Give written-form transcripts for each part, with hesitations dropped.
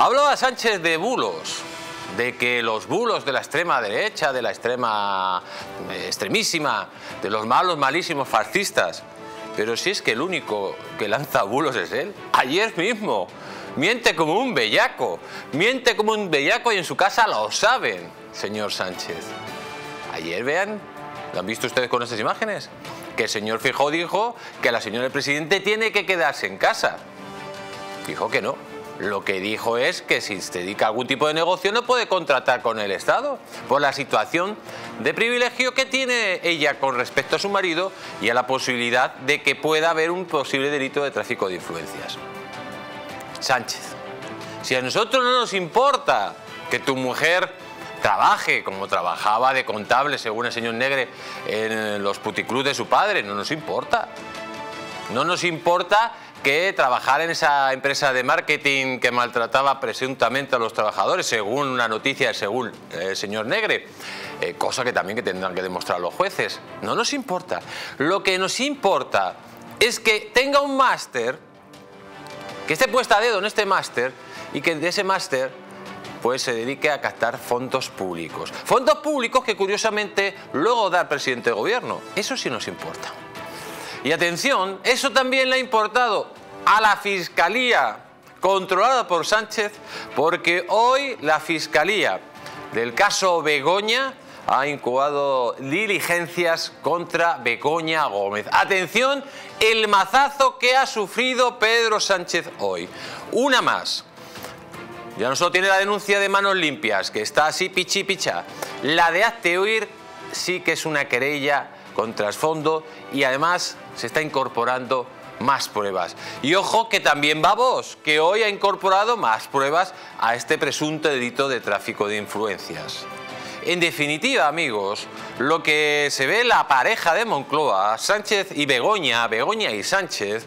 Hablaba Sánchez de bulos, de que los bulos de la extrema derecha, de la extremísima, de los malos, malísimos fascistas. Pero si es que el único que lanza bulos es él. Ayer mismo miente como un bellaco y en su casa lo saben, señor Sánchez. Ayer, vean, ¿lo han visto ustedes con esas imágenes? Que el señor Feijóo dijo que la señora presidente tiene que quedarse en casa. Dijo que no. Lo que dijo es que si se dedica a algún tipo de negocio no puede contratar con el Estado por la situación de privilegio que tiene ella con respecto a su marido y a la posibilidad de que pueda haber un posible delito de tráfico de influencias. Sánchez, si a nosotros no nos importa que tu mujer trabaje como trabajaba de contable, según el señor Negre, en los puticlubs de su padre, no nos importa. No nos importa que trabajara en esa empresa de marketing que maltrataba presuntamente a los trabajadores, según una noticia, según el señor Negre, cosa que también tendrán que demostrar los jueces. No nos importa. Lo que nos importa es que tenga un máster, que esté puesta a dedo en este máster y que de ese máster pues se dedique a captar fondos públicos. Fondos públicos que curiosamente luego da el presidente de gobierno. Eso sí nos importa. Y atención, eso también le ha importado a la Fiscalía controlada por Sánchez, porque hoy la Fiscalía del caso Begoña ha incoado diligencias contra Begoña Gómez. Atención, el mazazo que ha sufrido Pedro Sánchez hoy. Una más. Ya no solo tiene la denuncia de Manos Limpias, que está así pichi picha. La de Hazte Oír sí que es una querella con trasfondo y además se está incorporando más pruebas. Y ojo que también va Vox, que hoy ha incorporado más pruebas a este presunto delito de tráfico de influencias. En definitiva, amigos, lo que se ve la pareja de Moncloa, Sánchez y Begoña y Sánchez,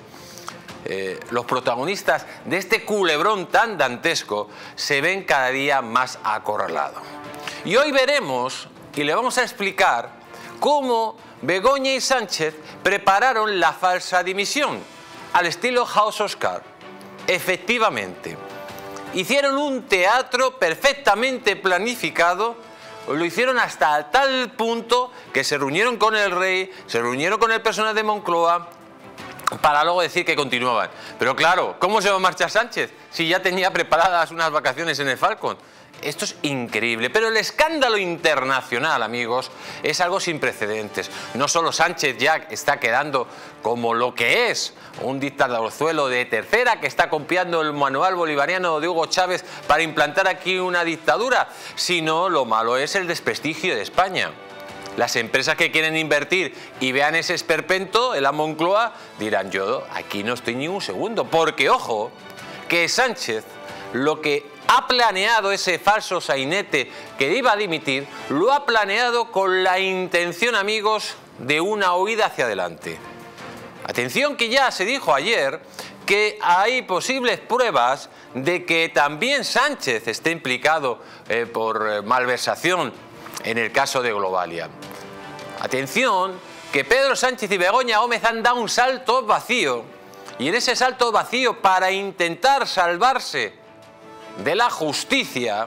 los protagonistas de este culebrón tan dantesco, se ven cada día más acorralados. Y hoy veremos y le vamos a explicar cómo Begoña y Sánchez prepararon la falsa dimisión, al estilo House of Cards. Efectivamente, hicieron un teatro perfectamente planificado, lo hicieron hasta tal punto que se reunieron con el rey, se reunieron con el personal de Moncloa, para luego decir que continuaban. Pero claro, ¿cómo se va a marchar Sánchez si ya tenía preparadas unas vacaciones en el Falcon? Esto es increíble, pero el escándalo internacional, amigos, es algo sin precedentes. No solo Sánchez ya está quedando como lo que es, un dictadorzuelo de tercera que está copiando el manual bolivariano de Hugo Chávez para implantar aquí una dictadura, sino lo malo es el desprestigio de España. Las empresas que quieren invertir y vean ese esperpento en la Moncloa dirán: yo aquí no estoy ni un segundo, porque ojo, que Sánchez lo que ha planeado, ese falso sainete que iba a dimitir, lo ha planeado con la intención, amigos, de una huida hacia adelante. Atención, que ya se dijo ayer que hay posibles pruebas de que también Sánchez esté implicado por malversación en el caso de Globalia. Atención, que Pedro Sánchez y Begoña Gómez han dado un salto vacío, y en ese salto vacío, para intentar salvarse de la justicia,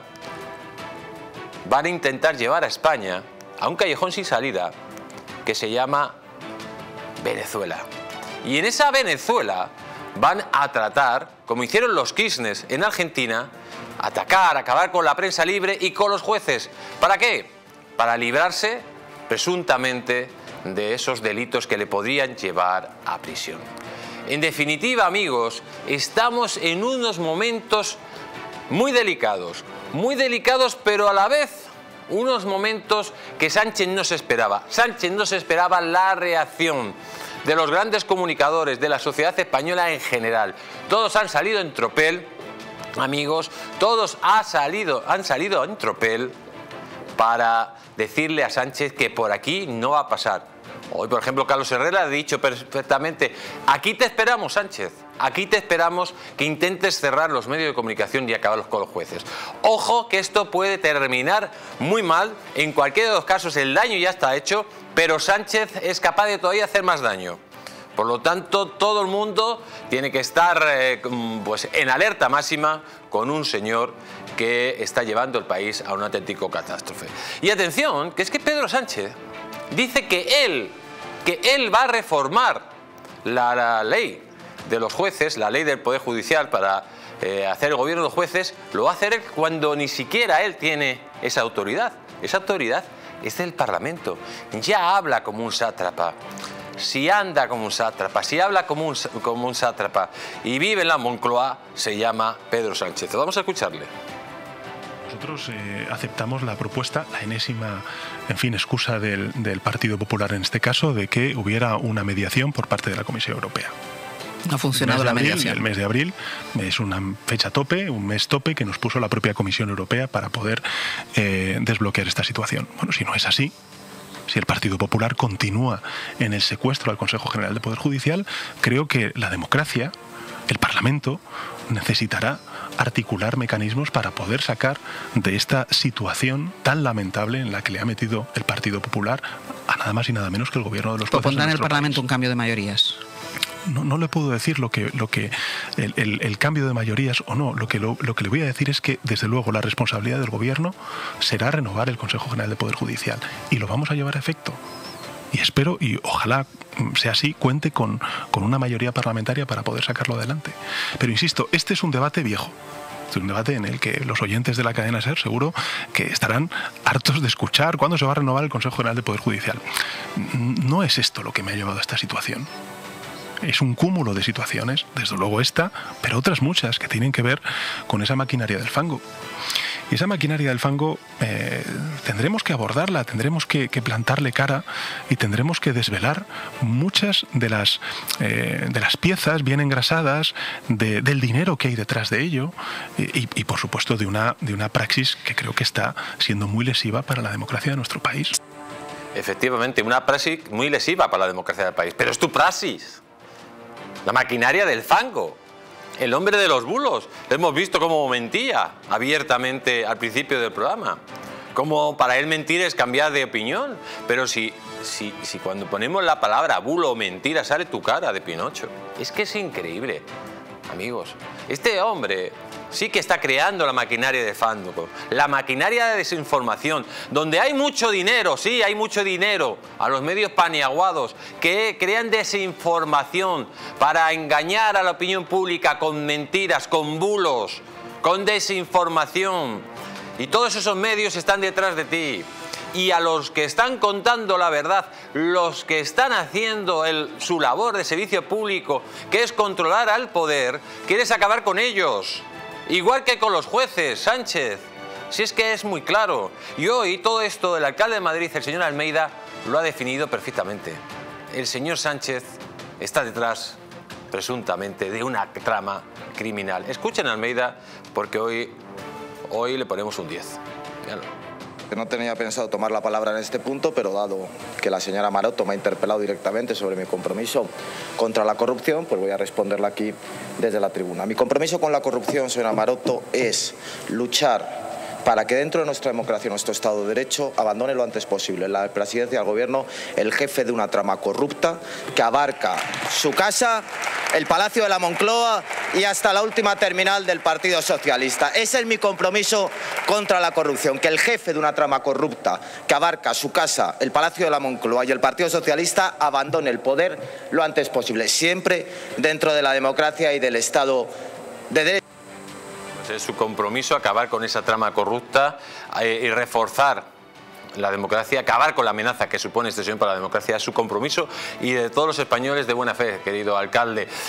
van a intentar llevar a España a un callejón sin salida que se llama Venezuela. Y en esa Venezuela van a tratar, como hicieron los Kirchner en Argentina, atacar, acabar con la prensa libre y con los jueces. ¿Para qué? Para librarse, presuntamente, de esos delitos que le podrían llevar a prisión. En definitiva, amigos, estamos en unos momentos muy delicados, pero a la vez unos momentos que Sánchez no se esperaba. Sánchez no se esperaba la reacción de los grandes comunicadores, de la sociedad española en general. Todos han salido en tropel, amigos, todos han salido en tropel para decirle a Sánchez que por aquí no va a pasar. Hoy, por ejemplo, Carlos Herrera ha dicho perfectamente: aquí te esperamos, Sánchez, aquí te esperamos que intentes cerrar los medios de comunicación y acabarlos con los jueces. Ojo, que esto puede terminar muy mal. En cualquiera de los casos el daño ya está hecho, pero Sánchez es capaz de todavía hacer más daño. Por lo tanto, todo el mundo tiene que estar pues en alerta máxima con un señor que está llevando el país a una auténtica catástrofe. Y atención, que es que Pedro Sánchez dice que él va a reformar la ley de los jueces, la ley del Poder Judicial para hacer el gobierno de los jueces. Lo va a hacer él cuando ni siquiera él tiene esa autoridad. Esa autoridad es del Parlamento. Ya habla como un sátrapa. Si anda como un sátrapa, si habla como un sátrapa y vive en la Moncloa, se llama Pedro Sánchez. Vamos a escucharle. Nosotros aceptamos la propuesta, la enésima, excusa del Partido Popular en este caso, de que hubiera una mediación por parte de la Comisión Europea. No ha funcionado la mediación. El mes de abril es una fecha tope, un mes tope que nos puso la propia Comisión Europea para poder desbloquear esta situación. Bueno, si no es así, si el Partido Popular continúa en el secuestro al Consejo General del Poder Judicial, creo que la democracia, el Parlamento, necesitará articular mecanismos para poder sacar de esta situación tan lamentable en la que le ha metido el Partido Popular a nada más y nada menos que el gobierno de los jueces. ¿Propondrán en el Parlamento un cambio de mayorías? No le puedo decir el cambio de mayorías o no. Lo que le voy a decir es que, desde luego, la responsabilidad del Gobierno será renovar el Consejo General del Poder Judicial. Y lo vamos a llevar a efecto. Y espero, y ojalá sea así, cuente con una mayoría parlamentaria para poder sacarlo adelante. Pero insisto, este es un debate viejo. Es un debate en el que los oyentes de la cadena SER seguro que estarán hartos de escuchar cuándo se va a renovar el Consejo General del Poder Judicial. No es esto lo que me ha llevado a esta situación. Es un cúmulo de situaciones, desde luego esta, pero otras muchas que tienen que ver con esa maquinaria del fango. Y esa maquinaria del fango tendremos que abordarla, tendremos que plantarle cara y tendremos que desvelar muchas de las piezas bien engrasadas del dinero que hay detrás de ello y por supuesto de una praxis que creo que está siendo muy lesiva para la democracia de nuestro país. Efectivamente, una praxis muy lesiva para la democracia del país. Pero es tu praxis. La maquinaria del fango. El hombre de los bulos. Hemos visto cómo mentía abiertamente al principio del programa. Cómo para él mentir es cambiar de opinión. Pero si cuando ponemos la palabra bulo o mentira sale tu cara de Pinocho. Es que es increíble, amigos. Este hombre sí que está creando la maquinaria de fango, la maquinaria de desinformación, donde hay mucho dinero, sí, hay mucho dinero a los medios paniaguados que crean desinformación para engañar a la opinión pública con mentiras, con bulos, con desinformación. Y todos esos medios están detrás de ti. Y a los que están contando la verdad, los que están haciendo su labor de servicio público, que es controlar al poder, quieres acabar con ellos. Igual que con los jueces, Sánchez. Si es que es muy claro. Y hoy todo esto, el alcalde de Madrid, el señor Almeida, lo ha definido perfectamente. El señor Sánchez está detrás, presuntamente, de una trama criminal. Escuchen a Almeida, porque hoy le ponemos un 10. Véanlo. No tenía pensado tomar la palabra en este punto, pero dado que la señora Maroto me ha interpelado directamente sobre mi compromiso contra la corrupción, pues voy a responderla aquí desde la tribuna. Mi compromiso con la corrupción, señora Maroto, es luchar para que dentro de nuestra democracia, nuestro Estado de Derecho, abandone lo antes posible la presidencia del Gobierno el jefe de una trama corrupta que abarca su casa, el Palacio de la Moncloa y hasta la última terminal del Partido Socialista. Ese es mi compromiso contra la corrupción, que el jefe de una trama corrupta que abarca su casa, el Palacio de la Moncloa y el Partido Socialista abandone el poder lo antes posible, siempre dentro de la democracia y del Estado de Derecho. Es su compromiso acabar con esa trama corrupta y reforzar la democracia, acabar con la amenaza que supone este señor para la democracia. Es su compromiso y de todos los españoles de buena fe, querido alcalde.